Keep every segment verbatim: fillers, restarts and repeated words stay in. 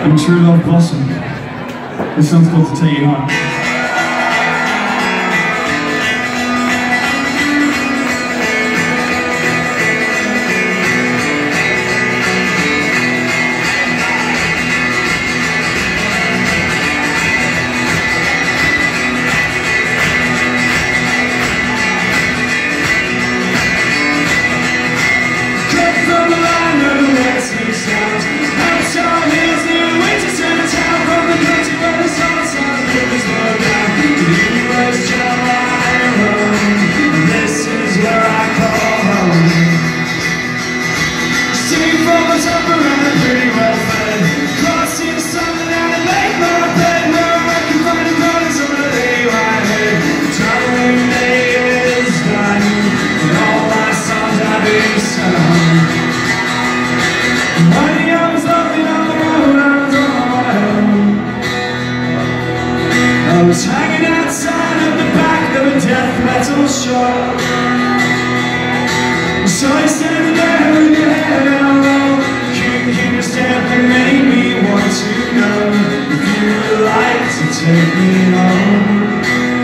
and True Love Blossom. This song's called To Take You Home. I was hanging outside of the back of a death metal shop. So I standing there with your head on low. You came to stand and made me want to know if you would like to take me home.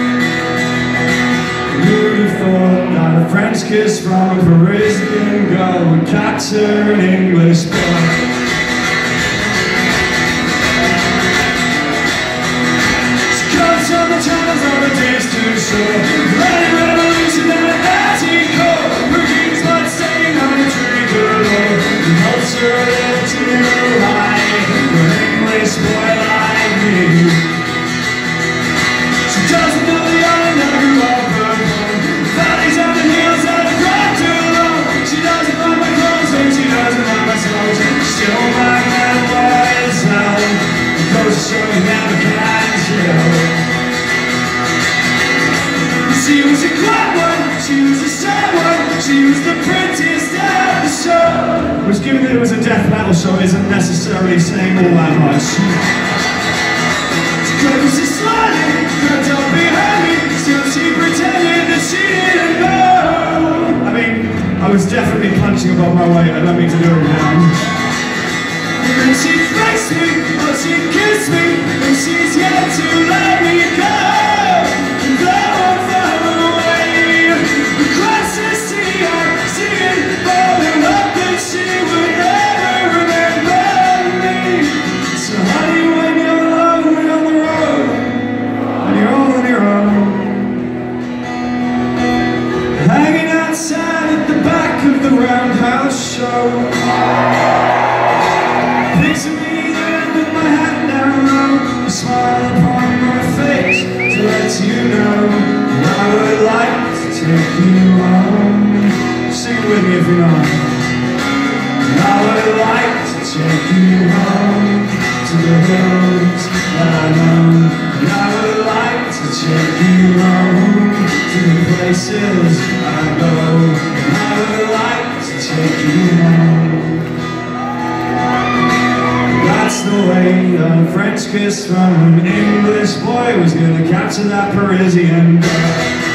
Who would have thought that a French kiss from a Parisian girl would capture an English boy? Channels on the days too short. Running revolution and an anti-core. Routines blood stain on the tree below. The hopes are a little too high for an English boy like me. She doesn't know the island I grew up upon. Valleys on the hills that I've grown too long. She doesn't like my clothes and she doesn't like my songs. Still my man was hell. The ghost show you never can chill. She was a quiet one, she was a sad one, she was the prettiest at the show. Which, given that it was a death metal show, isn't necessarily saying all that much. She comes to sliding, crept up behind me, still she pretended that she didn't know. I mean, I was definitely punching above my weight, I don't mean to do it now. And then she flexed me, or she kissed me, and she's yet to let me go. And though I'm far away, across the sea I'm singing, falling up that she would never remember me. So honey, when you're lonely on the road, and you're all on your own, hanging outside at the back of the Roundhouse show. Picture me there with my hand down low, a smile upon my face to let you know I would like to take you home. Sing it with me if you know. I would like to take you home to the hills that I know. And I would like to take you home to the places I go. And I would like to take you home. That's the way that a French kiss from an English boy was gonna capture that Parisian girl.